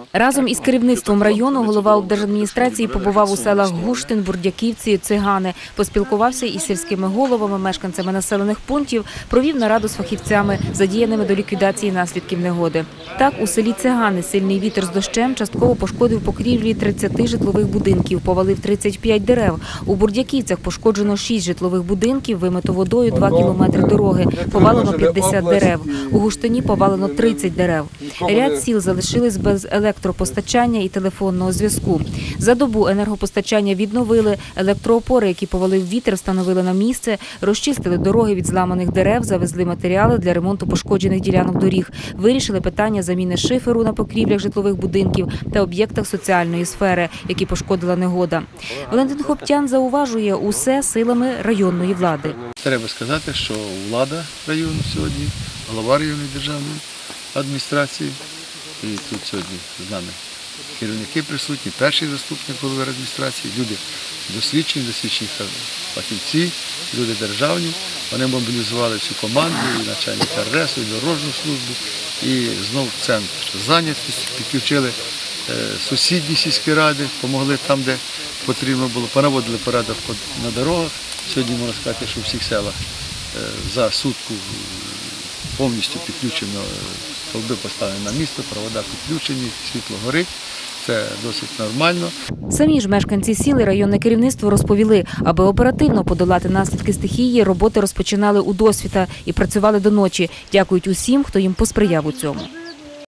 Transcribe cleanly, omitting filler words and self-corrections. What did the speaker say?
Разом із керівництвом району голова облдержадміністрації побував у селах Гуштин, Бурдяківці, Цигани, поспілкувався із сільськими головами, мешканцями населених пунктів, провів нараду з фахівцями, задіяними до ліквідації наслідків негоди. Так, у селі Цигани сильний вітер з дощем частково пошкодив покрівлі 30 житлових будинків, повалив 35 дерев. У Бурдяківцях пошкоджено 6 житлових будинків, вимито водою 2 кілометри дороги, повалено 50 дерев. У Гуштині повалено 30 дерев. Ряд сіл залишились без електропостачання і телефонного зв'язку. За добу енергопостачання відновили, електроопори, які повалив вітер, встановили на місце, розчистили дороги від зламаних дерев, завезли матеріали для ремонту пошкоджених ділянок доріг, вирішили питання заміни шиферу на покрівлях житлових будинків та об'єктах соціальної сфери, які пошкодила негода. Валентин Хоптян зауважує, усе силами районної влади. Треба сказати, що влада району сьогодні, голова районної державної адміністрації, і тут сьогодні з нами керівники присутні, перший заступник голови адміністрації, люди досвідчені фахівці, люди державні. Вони мобілізували всю команду, і начальника РРСу, і дорожню службу, і знову центр зайнятості, підключили сусідні сільські ради, допомогли там, де потрібно було, понаводили порядок на дорогах. Сьогодні можна сказати, що у всіх селах за сутку повністю підключено, стовби поставлені на місце, провода підключені, світло горить. Це досить нормально. Самі ж мешканці сіл і районне керівництво розповіли, аби оперативно подолати наслідки стихії, роботи розпочинали удосвіта і працювали до ночі. Дякують усім, хто їм посприяв у цьому.